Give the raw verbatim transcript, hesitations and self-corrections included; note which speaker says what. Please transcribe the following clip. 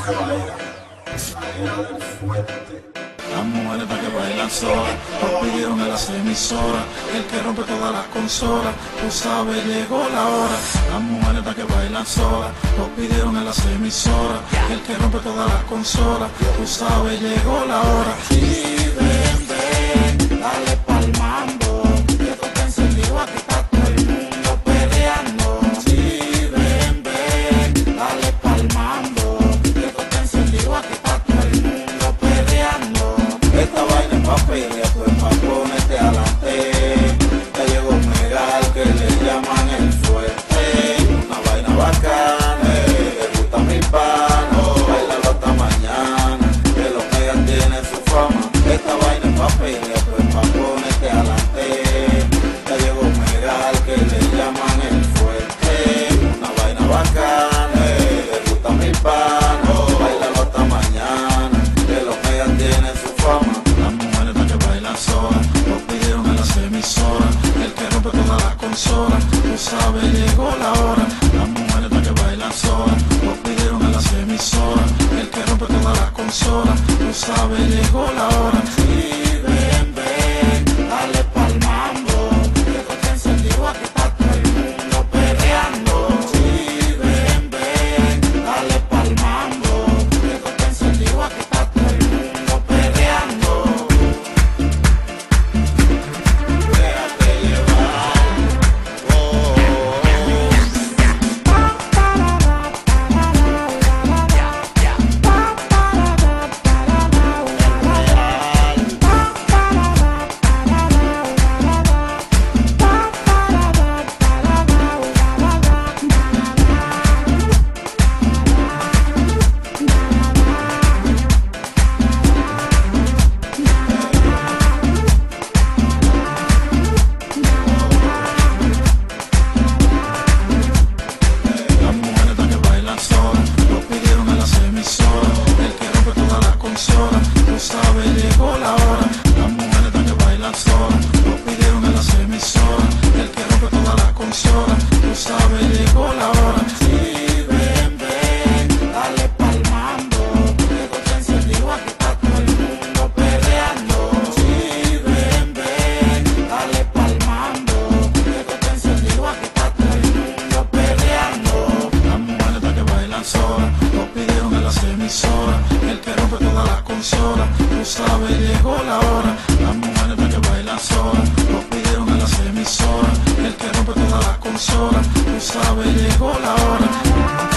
Speaker 1: Las mujeres que bailan solas, lo pidieron en las emisoras. El que rompe todas las consolas, tú sabes, llegó la hora. Las mujeres que bailan solas, lo pidieron en las emisoras. El que rompe todas las consolas, tú sabes, llegó la hora. Y ven, ven, dale pa'l mambo, que esto está encendido, aquí está todo el mundo peleando. Sí, ven, ven, dale pa'l mambo, que esto está encendido, aquí está todo el mundo peleando. Esta vaina es pa' pelear, pues pa' ponerte adelante. Ya llegó Megal, que le llaman el fuerte. Una vaina bacana, le gusta mi pana. Bailalo hasta mañana, que los Megal tienen su fama. Esta vaina es pa' pelear, pues pa' ponerte adelante. Ya llegó Megal, que le llaman el fuerte. Una vaina bacana, le gusta mi pana. Bailalo hasta mañana, que los Megal tienen su fama. Las mujeres que bailan solas, lo pidieron en las emisoras. El que rompe todas las consolas, tú sabes, llegó la hora. Las mujeres que bailan solas, lo pidieron en las emisoras. El que rompe todas las consolas, tú sabes, llegó la hora. Y ven, ven, dale pa'l mambo, que esto está encendido, aquí está todo el mundo peleando. Sí, ven, ven, dale pa'l mambo, que esto está encendido, aquí está todo el mundo peleando. Déjate llevar, oh, las mujeres que bailan solas, lo pidieron en las emisoras. El que rompe todas las consolas, tú sabes, llegó la hora. Las mujeres que bailan solas, lo pidieron en las emisoras. El que rompe todas las consolas, tú sabes, llegó la hora. Y ven, ven, dale pa'l mambo, que esto está encendido, aquí está todo el mundo peleando. Sí, ven, ven, dale pa'l mambo, que esto está encendido, aquí está todo el mundo peleando. Las mujeres que bailan solas, lo pidieron en las emisoras. El que rompe todas las consolas, tú sabes, llegó la hora. Las mujeres que bailan solas, lo pidieron en las emisoras. El que rompe todas las consolas, tú sabes, llegó la hora.